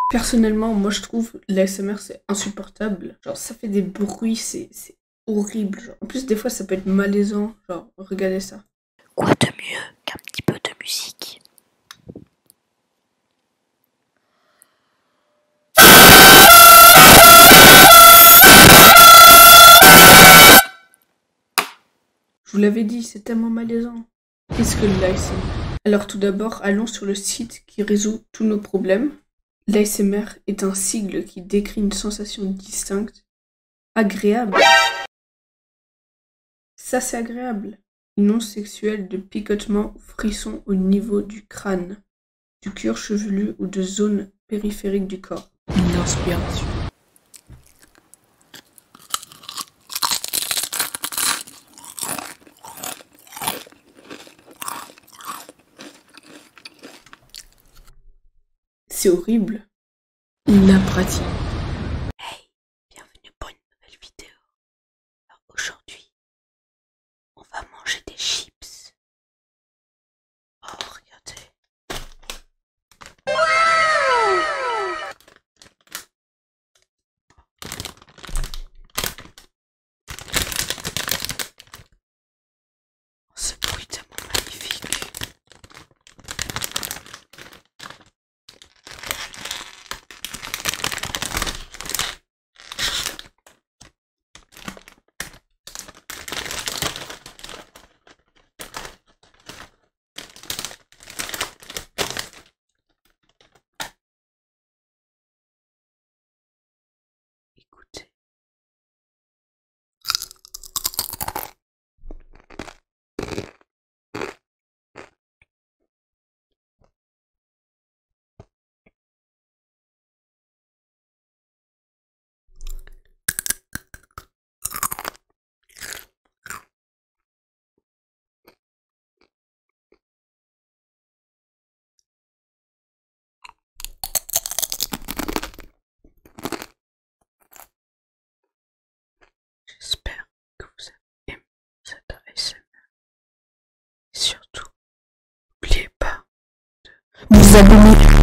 Personnellement, moi je trouve l'ASMR c'est insupportable. Genre ça fait des bruits, c'est horrible. Genre. En plus des fois ça peut être malaisant. Genre regardez ça. Quoi de mieux qu'un petit peu de musique? Je vous l'avais dit, c'est tellement malaisant. Qu'est-ce que l'ASMR? Alors tout d'abord, allons sur le site qui résout tous nos problèmes. L'ASMR est un sigle qui décrit une sensation distincte, agréable. Ça c'est agréable. Non sexuel de picotement ou frisson au niveau du crâne, du cuir chevelu ou de zones périphériques du corps. Une inspiration. C'est horrible. La pratique. Hey, bienvenue pour une nouvelle vidéo. Alors aujourd'hui, on va manger des chips. Oh, regardez. Oh, ce bruit tellement magnifique. Écoutez. J'espère que vous avez aimé cette ASMR. Et surtout, n'oubliez pas de vous abonner.